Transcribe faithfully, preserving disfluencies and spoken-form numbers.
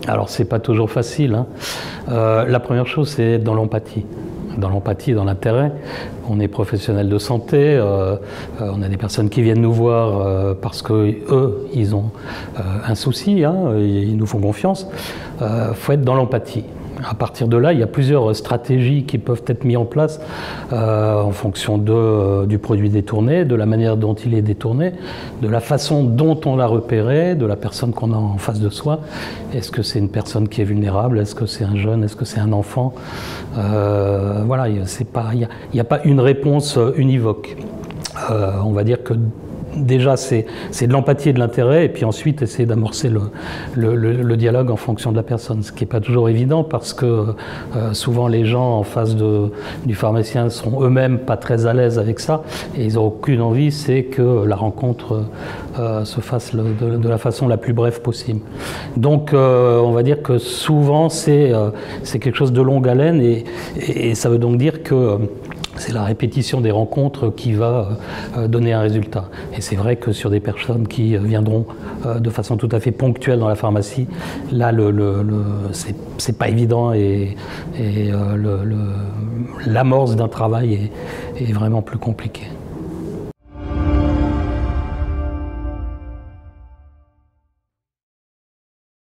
Alors, c'est pas toujours facile, hein. Euh, la première chose, c'est être dans l'empathie. Dans l'empathie, dans l'intérêt. On est professionnel de santé, euh, euh, on a des personnes qui viennent nous voir euh, parce qu'eux, ils ont euh, un souci, hein, ils nous font confiance. Il euh, faut être dans l'empathie. À partir de là, il y a plusieurs stratégies qui peuvent être mises en place euh, en fonction de, euh, du produit détourné, de la manière dont il est détourné, de la façon dont on l'a repéré, de la personne qu'on a en face de soi. Est-ce que c'est une personne qui est vulnérable? Est-ce que c'est un jeune? Est-ce que c'est un enfant? euh, Voilà, il n'y a, a pas une réponse univoque. Euh, on va dire que déjà, c'est de l'empathie et de l'intérêt, et puis ensuite essayer d'amorcer le, le, le, le dialogue en fonction de la personne, ce qui n'est pas toujours évident parce que euh, souvent les gens en face de, du pharmacien sont eux-mêmes pas très à l'aise avec ça, et ils n'ont aucune envie, c'est que la rencontre euh, se fasse le, de, de la façon la plus brève possible. Donc euh, on va dire que souvent c'est euh, c'est quelque chose de longue haleine, et, et, et ça veut donc dire que c'est la répétition des rencontres qui va euh, donner un résultat. Et c'est vrai que sur des personnes qui viendront euh, de façon tout à fait ponctuelle dans la pharmacie, là, le, le, le, c'est pas évident, et, et euh, l'amorce d'un travail est, est vraiment plus compliquée.